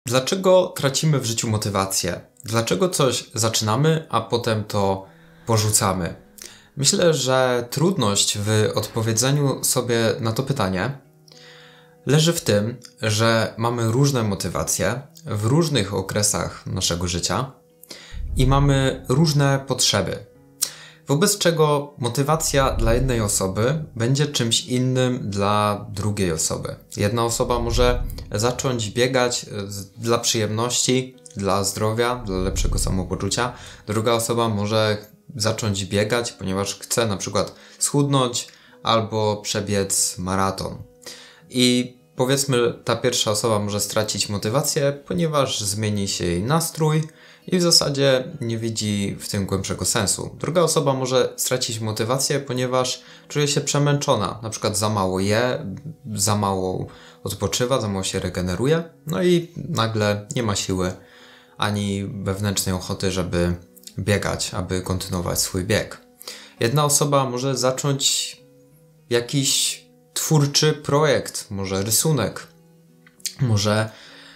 Dlaczego tracimy w życiu motywację? Dlaczego coś zaczynamy, a potem to porzucamy? Myślę, że trudność w odpowiedzeniu sobie na to pytanie leży w tym, że mamy różne motywacje w różnych okresach naszego życia i mamy różne potrzeby. Wobec czego motywacja dla jednej osoby będzie czymś innym dla drugiej osoby. Jedna osoba może zacząć biegać dla przyjemności, dla zdrowia, dla lepszego samopoczucia. Druga osoba może zacząć biegać, ponieważ chce na przykład schudnąć albo przebiec maraton. I powiedzmy, ta pierwsza osoba może stracić motywację, ponieważ zmieni się jej nastrój i w zasadzie nie widzi w tym głębszego sensu. Druga osoba może stracić motywację, ponieważ czuje się przemęczona. Na przykład za mało je, za mało odpoczywa, za mało się regeneruje. No i nagle nie ma siły ani wewnętrznej ochoty, żeby biegać, aby kontynuować swój bieg. Jedna osoba może zacząć jakiś twórczy projekt, może rysunek, może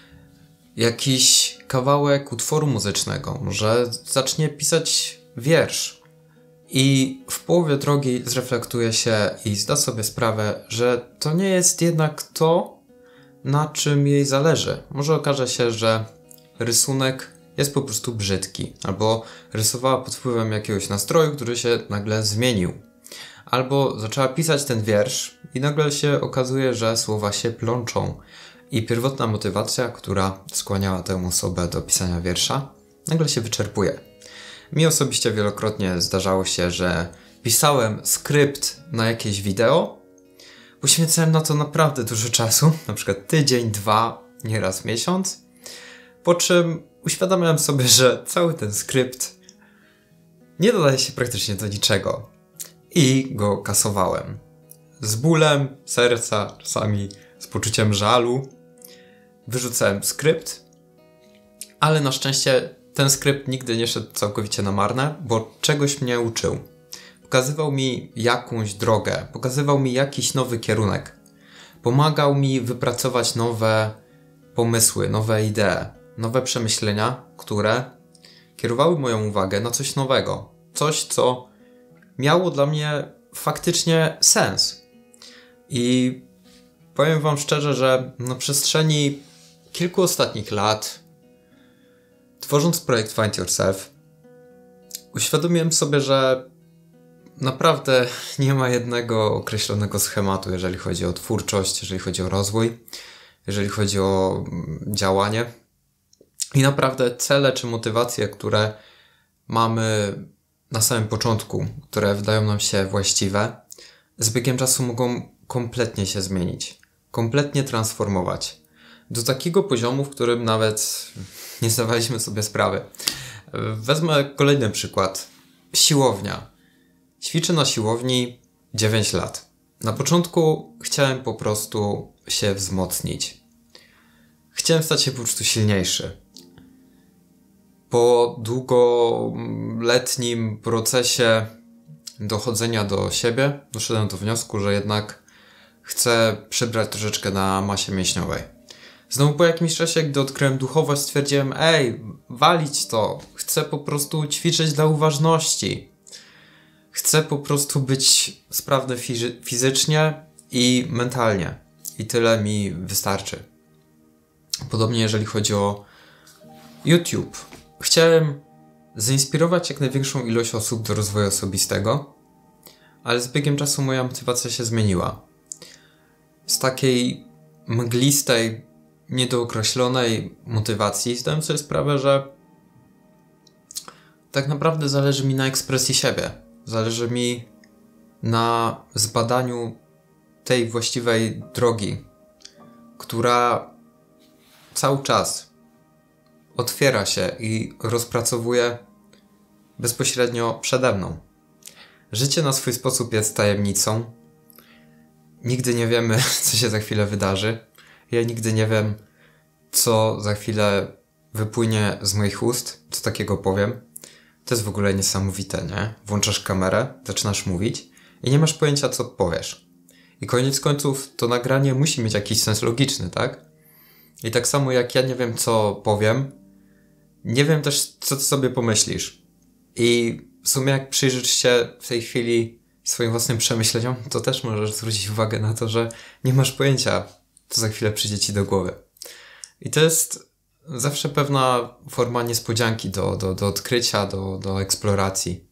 jakiś kawałek utworu muzycznego, może zacznie pisać wiersz i w połowie drogi zreflektuje się i zda sobie sprawę, że to nie jest jednak to, na czym jej zależy. Może okaże się, że rysunek jest po prostu brzydki, albo rysowała pod wpływem jakiegoś nastroju, który się nagle zmienił. Albo zaczęła pisać ten wiersz i nagle się okazuje, że słowa się plączą. I pierwotna motywacja, która skłaniała tę osobę do pisania wiersza, nagle się wyczerpuje. Mi osobiście wielokrotnie zdarzało się, że pisałem skrypt na jakieś wideo, poświęcałem na to naprawdę dużo czasu, na przykład tydzień, 2, nieraz miesiąc, po czym uświadamiałem sobie, że cały ten skrypt nie nadaje się praktycznie do niczego i go kasowałem. Z bólem serca, czasami z poczuciem żalu, wyrzucałem skrypt, ale na szczęście ten skrypt nigdy nie szedł całkowicie na marne, bo czegoś mnie uczył. Pokazywał mi jakąś drogę, pokazywał mi jakiś nowy kierunek. Pomagał mi wypracować nowe pomysły, nowe idee, nowe przemyślenia, które kierowały moją uwagę na coś nowego. Coś, co miało dla mnie faktycznie sens. I powiem wam szczerze, że na przestrzeni kilku ostatnich lat, tworząc projekt Find Yourself, uświadomiłem sobie, że naprawdę nie ma jednego określonego schematu, jeżeli chodzi o twórczość, jeżeli chodzi o rozwój, jeżeli chodzi o działanie. I naprawdę cele czy motywacje, które mamy na samym początku, które wydają nam się właściwe, z biegiem czasu mogą kompletnie się zmienić, kompletnie transformować. Do takiego poziomu, w którym nawet nie zdawaliśmy sobie sprawy. Wezmę kolejny przykład. Siłownia. Ćwiczę na siłowni 9 lat. Na początku chciałem po prostu się wzmocnić. Chciałem stać się po prostu silniejszy. Po długoletnim procesie dochodzenia do siebie doszedłem do wniosku, że jednak chcę przybrać troszeczkę na masie mięśniowej. Znowu po jakimś czasie, gdy odkryłem duchowość, stwierdziłem, walić to. Chcę po prostu ćwiczyć dla uważności. Chcę po prostu być sprawny fizycznie i mentalnie. I tyle mi wystarczy. Podobnie jeżeli chodzi o YouTube. Chciałem zainspirować jak największą ilość osób do rozwoju osobistego, ale z biegiem czasu moja motywacja się zmieniła. Z takiej mglistej, niedookreślonej motywacji zdałem sobie sprawę, że tak naprawdę zależy mi na ekspresji siebie. Zależy mi na zbadaniu tej właściwej drogi, która cały czas otwiera się i rozpracowuje bezpośrednio przede mną. Życie na swój sposób jest tajemnicą. Nigdy nie wiemy, co się za chwilę wydarzy. Ja nigdy nie wiem, co za chwilę wypłynie z moich ust, co takiego powiem. To jest w ogóle niesamowite, nie? Włączasz kamerę, zaczynasz mówić i nie masz pojęcia, co powiesz. I koniec końców to nagranie musi mieć jakiś sens logiczny, tak? I tak samo jak ja nie wiem, co powiem, nie wiem też, co ty sobie pomyślisz. I w sumie jak przyjrzysz się w tej chwili swoim własnym przemyśleniom, to też możesz zwrócić uwagę na to, że nie masz pojęcia, co za chwilę przyjdzie ci do głowy. I to jest zawsze pewna forma niespodzianki do odkrycia, do eksploracji.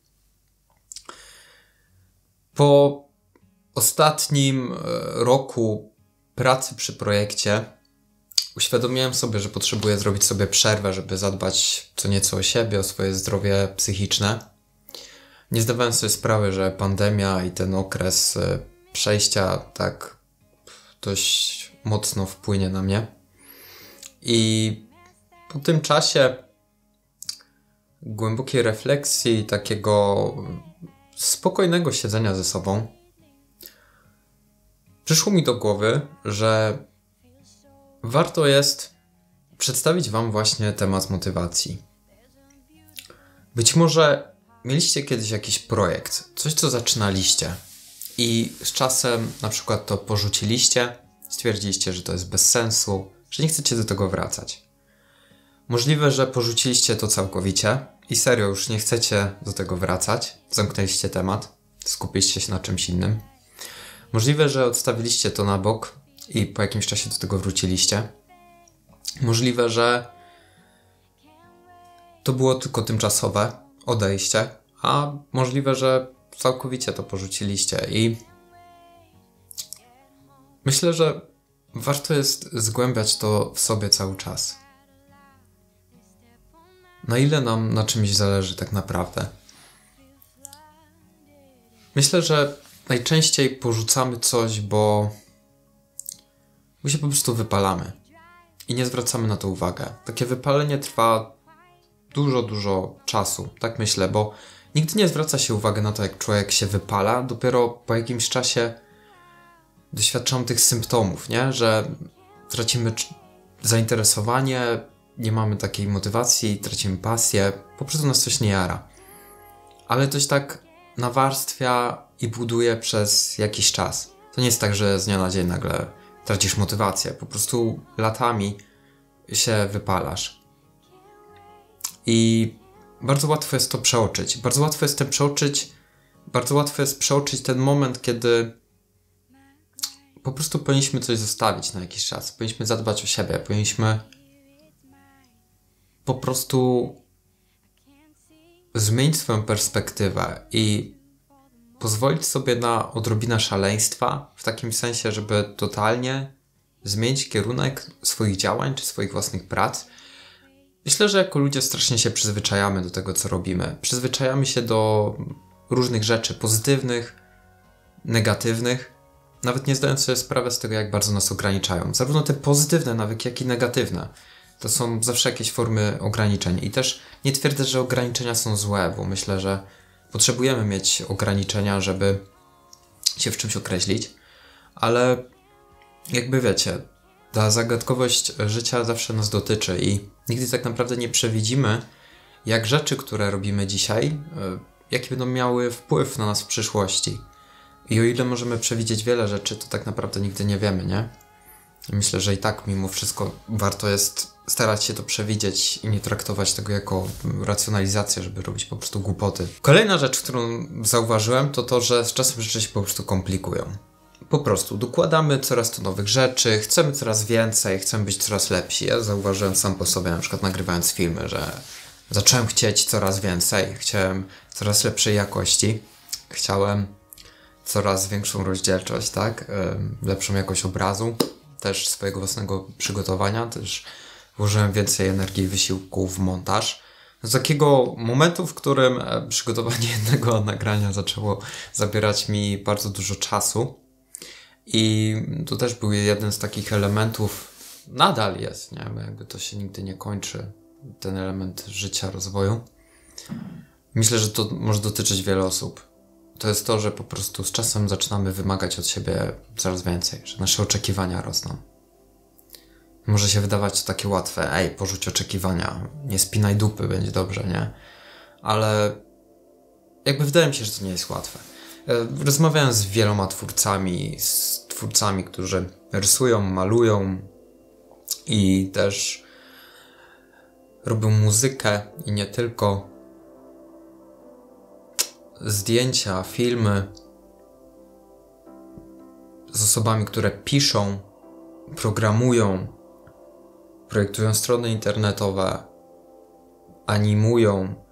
Po ostatnim roku pracy przy projekcie uświadomiłem sobie, że potrzebuję zrobić sobie przerwę, żeby zadbać co nieco o siebie, o swoje zdrowie psychiczne. Nie zdawałem sobie sprawy, że pandemia i ten okres przejścia tak dość mocno wpłynie na mnie. I po tym czasie głębokiej refleksji, takiego spokojnego siedzenia ze sobą, przyszło mi do głowy, że warto jest przedstawić wam właśnie temat motywacji. Być może mieliście kiedyś jakiś projekt, coś co zaczynaliście i z czasem na przykład to porzuciliście, stwierdziliście, że to jest bez sensu, że nie chcecie do tego wracać. Możliwe, że porzuciliście to całkowicie i serio już nie chcecie do tego wracać, zamknęliście temat, skupiliście się na czymś innym. Możliwe, że odstawiliście to na bok i po jakimś czasie do tego wróciliście. Możliwe, że to było tylko tymczasowe odejście, a możliwe, że całkowicie to porzuciliście i myślę, że warto jest zgłębiać to w sobie cały czas. Na ile nam na czymś zależy tak naprawdę? Myślę, że najczęściej porzucamy coś, bo się po prostu wypalamy i nie zwracamy na to uwagę. Takie wypalenie trwa dużo czasu, tak myślę, bo nigdy nie zwraca się uwagi na to, jak człowiek się wypala, dopiero po jakimś czasie doświadczamy tych symptomów, nie? Że tracimy zainteresowanie, nie mamy takiej motywacji, tracimy pasję, po prostu nas coś nie jara. Ale to się tak nawarstwia i buduje przez jakiś czas. To nie jest tak, że z dnia na dzień nagle tracisz motywację, po prostu latami się wypalasz. I bardzo łatwo jest to przeoczyć. Bardzo łatwo jest przeoczyć ten moment, kiedy po prostu powinniśmy coś zostawić na jakiś czas. Powinniśmy zadbać o siebie. Powinniśmy po prostu zmienić swoją perspektywę i pozwolić sobie na odrobinę szaleństwa, w takim sensie, żeby totalnie zmienić kierunek swoich działań czy swoich własnych prac. Myślę, że jako ludzie strasznie się przyzwyczajamy do tego, co robimy. Przyzwyczajamy się do różnych rzeczy pozytywnych, negatywnych, nawet nie zdając sobie sprawy z tego, jak bardzo nas ograniczają. Zarówno te pozytywne nawyki, jak i negatywne. To są zawsze jakieś formy ograniczeń. I też nie twierdzę, że ograniczenia są złe, bo myślę, że potrzebujemy mieć ograniczenia, żeby się w czymś określić. Ale jakby wiecie, ta zagadkowość życia zawsze nas dotyczy i nigdy tak naprawdę nie przewidzimy, jak rzeczy, które robimy dzisiaj, jaki będą miały wpływ na nas w przyszłości. I o ile możemy przewidzieć wiele rzeczy, to tak naprawdę nigdy nie wiemy, nie? Myślę, że i tak mimo wszystko warto jest starać się to przewidzieć i nie traktować tego jako racjonalizację, żeby robić po prostu głupoty. Kolejna rzecz, którą zauważyłem, to to, że z czasem rzeczy się po prostu komplikują. Po prostu dokładamy coraz to nowych rzeczy, chcemy coraz więcej, chcemy być coraz lepsi. Ja zauważyłem sam po sobie, na przykład nagrywając filmy, że zacząłem chcieć coraz więcej, chciałem coraz lepszej jakości, chciałem coraz większą rozdzielczość, tak? Lepszą jakość obrazu, też swojego własnego przygotowania, też włożyłem więcej energii i wysiłku w montaż. Do takiego momentu, w którym przygotowanie jednego nagrania zaczęło zabierać mi bardzo dużo czasu i to też był jeden z takich elementów, nadal jest, nie? Bo jakby to się nigdy nie kończy, ten element życia, rozwoju. Myślę, że to może dotyczyć wielu osób. To jest to, że po prostu z czasem zaczynamy wymagać od siebie coraz więcej, że nasze oczekiwania rosną. Może się wydawać to takie łatwe, porzuć oczekiwania, nie spinaj dupy, będzie dobrze, nie? Ale jakby wydaje mi się, że to nie jest łatwe. Rozmawiałem z wieloma twórcami, którzy rysują, malują, i też robią muzykę i nie tylko, zdjęcia, filmy z osobami, które piszą, programują, projektują strony internetowe, animują.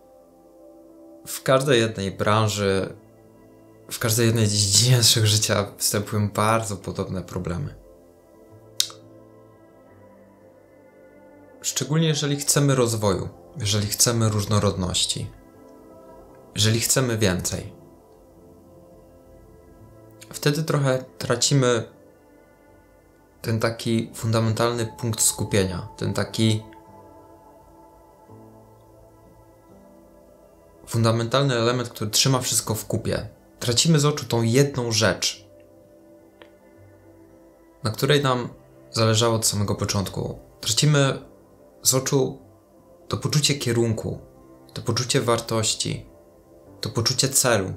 W każdej jednej branży, w każdej jednej dziedzinie naszego życia występują bardzo podobne problemy. Szczególnie jeżeli chcemy rozwoju, jeżeli chcemy różnorodności, jeżeli chcemy więcej. Wtedy trochę tracimy ten taki fundamentalny punkt skupienia, ten taki fundamentalny element, który trzyma wszystko w kupie. Tracimy z oczu tą jedną rzecz, na której nam zależało od samego początku. Tracimy z oczu to poczucie kierunku, to poczucie wartości, to poczucie celu.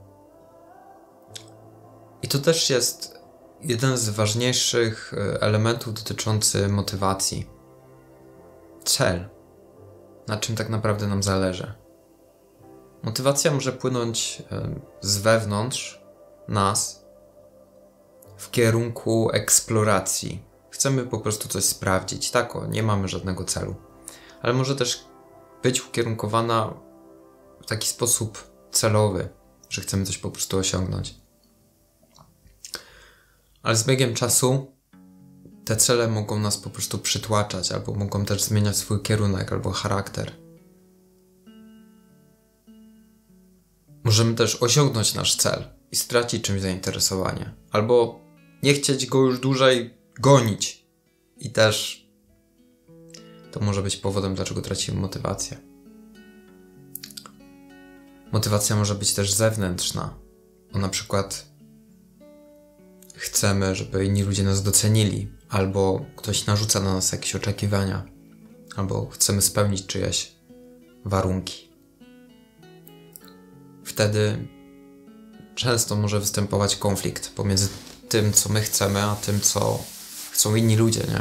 I to też jest jeden z ważniejszych elementów dotyczący motywacji. Cel. Na czym tak naprawdę nam zależy. Motywacja może płynąć z wewnątrz nas w kierunku eksploracji. Chcemy po prostu coś sprawdzić. Nie mamy żadnego celu. Ale może też być ukierunkowana w taki sposób celowy, że chcemy coś po prostu osiągnąć. Ale z biegiem czasu te cele mogą nas po prostu przytłaczać, albo mogą też zmieniać swój kierunek, albo charakter. Możemy też osiągnąć nasz cel i stracić czymś zainteresowanie, albo nie chcieć go już dłużej gonić. I też to może być powodem, dlaczego tracimy motywację. Motywacja może być też zewnętrzna, bo na przykład chcemy, żeby inni ludzie nas docenili, albo ktoś narzuca na nas jakieś oczekiwania, albo chcemy spełnić czyjeś warunki. Wtedy często może występować konflikt pomiędzy tym, co my chcemy, a tym, co chcą inni ludzie, nie?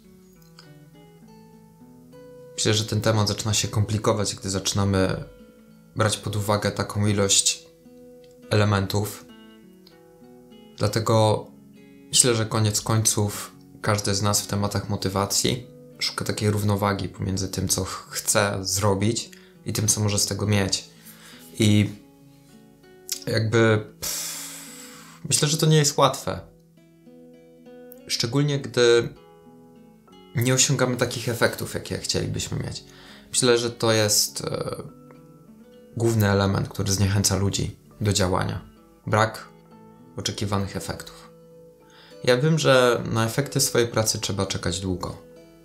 Myślę, że ten temat zaczyna się komplikować, gdy zaczynamy brać pod uwagę taką ilość elementów. Dlatego myślę, że koniec końców każdy z nas w tematach motywacji szuka takiej równowagi pomiędzy tym, co chce zrobić i tym, co może z tego mieć. I myślę, że to nie jest łatwe. Szczególnie gdy nie osiągamy takich efektów, jakie chcielibyśmy mieć. Myślę, że to jest główny element, który zniechęca ludzi do działania. Brak oczekiwanych efektów. Ja wiem, że na efekty swojej pracy trzeba czekać długo.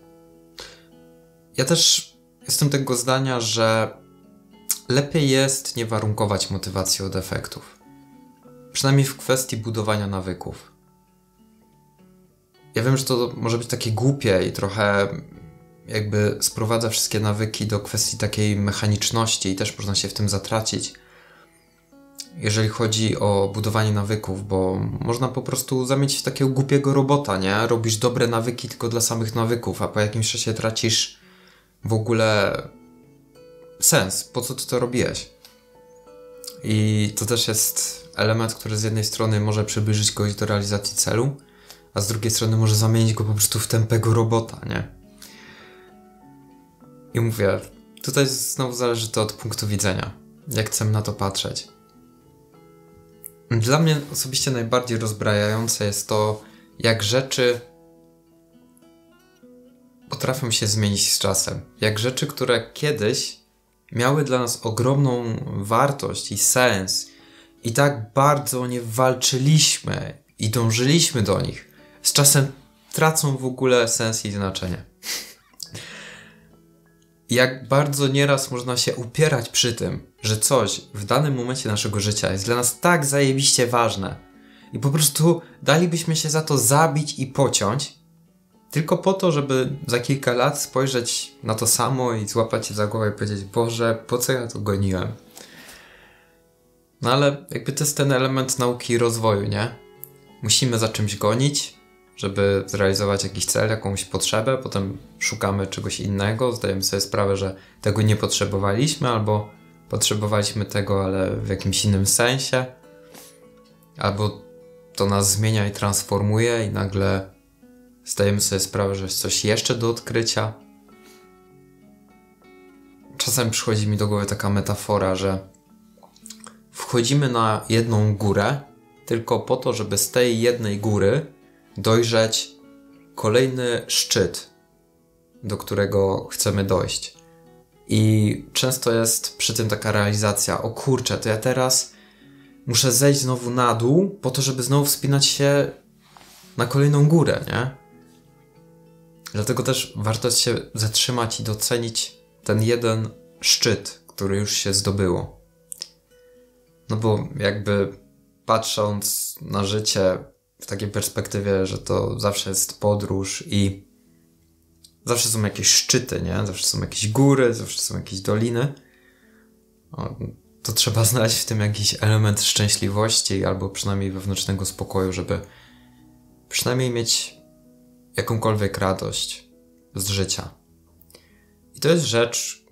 Ja też jestem tego zdania, że lepiej jest nie warunkować motywacji od efektów. Przynajmniej w kwestii budowania nawyków. Ja wiem, że to może być takie głupie i trochę sprowadza wszystkie nawyki do kwestii takiej mechaniczności i też można się w tym zatracić, jeżeli chodzi o budowanie nawyków, bo można po prostu zamienić w takiego głupiego robota, nie? Robisz dobre nawyki tylko dla samych nawyków, a po jakimś czasie tracisz w ogóle sens, po co ty to robiłeś. I to też jest element, który z jednej strony może przybliżyć kogoś do realizacji celu, a z drugiej strony może zamienić go po prostu w tępego robota, nie? I mówię, tutaj znowu zależy to od punktu widzenia, jak chcemy na to patrzeć. Dla mnie osobiście najbardziej rozbrajające jest to, jak rzeczy potrafią się zmienić z czasem. Jak rzeczy, które kiedyś miały dla nas ogromną wartość i sens i tak bardzo o nie walczyliśmy i dążyliśmy do nich, z czasem tracą w ogóle sens i znaczenie. Jak bardzo nieraz można się upierać przy tym, że coś w danym momencie naszego życia jest dla nas tak zajebiście ważne i po prostu dalibyśmy się za to zabić i pociąć, tylko po to, żeby za kilka lat spojrzeć na to samo i złapać się za głowę i powiedzieć: Boże, po co ja to goniłem? No ale to jest ten element nauki i rozwoju, nie? Musimy za czymś gonić, żeby zrealizować jakiś cel, jakąś potrzebę, potem szukamy czegoś innego, zdajemy sobie sprawę, że tego nie potrzebowaliśmy, albo potrzebowaliśmy tego, ale w jakimś innym sensie, albo to nas zmienia i transformuje i nagle zdajemy sobie sprawę, że jest coś jeszcze do odkrycia. Czasem przychodzi mi do głowy taka metafora, że wchodzimy na jedną górę tylko po to, żeby z tej jednej góry dojrzeć kolejny szczyt, do którego chcemy dojść. I często jest przy tym taka realizacja, o kurczę, to ja teraz muszę zejść znowu na dół po to, żeby znowu wspinać się na kolejną górę, nie? Dlatego też warto się zatrzymać i docenić ten jeden szczyt, który już się zdobyło. No bo jakby patrząc na życie w takiej perspektywie, że to zawsze jest podróż i zawsze są jakieś szczyty, nie? Zawsze są jakieś góry, zawsze są jakieś doliny. To trzeba znaleźć w tym jakiś element szczęśliwości albo przynajmniej wewnętrznego spokoju, żeby przynajmniej mieć jakąkolwiek radość z życia. I to jest rzecz,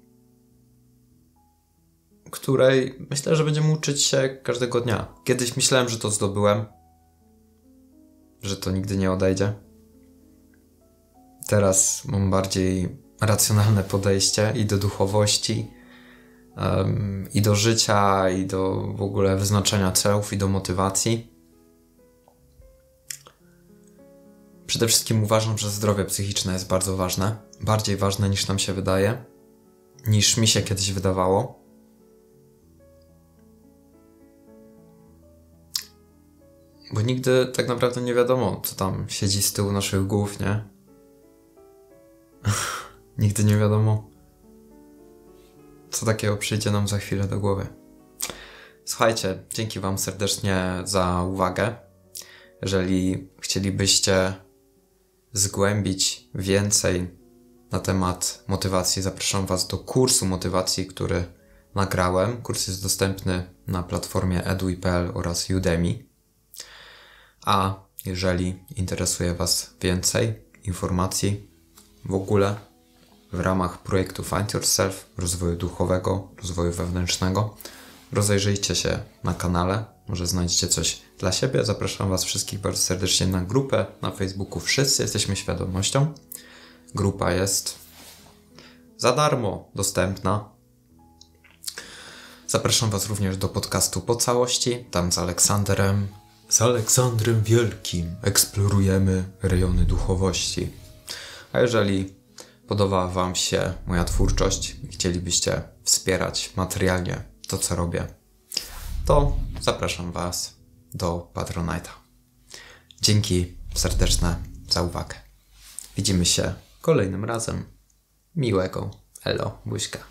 której myślę, że będziemy uczyć się każdego dnia. Kiedyś myślałem, że to zdobyłem, że to nigdy nie odejdzie. Teraz mam bardziej racjonalne podejście i do duchowości, i do życia, i do w ogóle wyznaczania celów, i do motywacji. Przede wszystkim uważam, że zdrowie psychiczne jest bardzo ważne. Bardziej ważne niż nam się wydaje, niż mi się kiedyś wydawało. Bo nigdy tak naprawdę nie wiadomo, co tam siedzi z tyłu naszych głów, nie? Nigdy nie wiadomo, co takiego przyjdzie nam za chwilę do głowy. Słuchajcie, dzięki Wam serdecznie za uwagę. Jeżeli chcielibyście zgłębić więcej na temat motywacji, zapraszam Was do kursu motywacji, który nagrałem. Kurs jest dostępny na platformie eduj.pl oraz Udemy. A jeżeli interesuje Was więcej informacji w ogóle w ramach projektu Find Yourself, rozwoju duchowego, rozwoju wewnętrznego, rozejrzyjcie się na kanale, może znajdziecie coś dla siebie. Zapraszam Was wszystkich bardzo serdecznie na grupę na Facebooku Wszyscy Jesteśmy Świadomością. Grupa jest za darmo dostępna. Zapraszam Was również do podcastu Po Całości. Tam z Aleksandrem Wielkim eksplorujemy rejony duchowości. A jeżeli podoba Wam się moja twórczość i chcielibyście wspierać materialnie to, co robię, to zapraszam Was do Patronite'a. Dzięki serdeczne za uwagę. Widzimy się kolejnym razem. Miłego. Elo, buźka.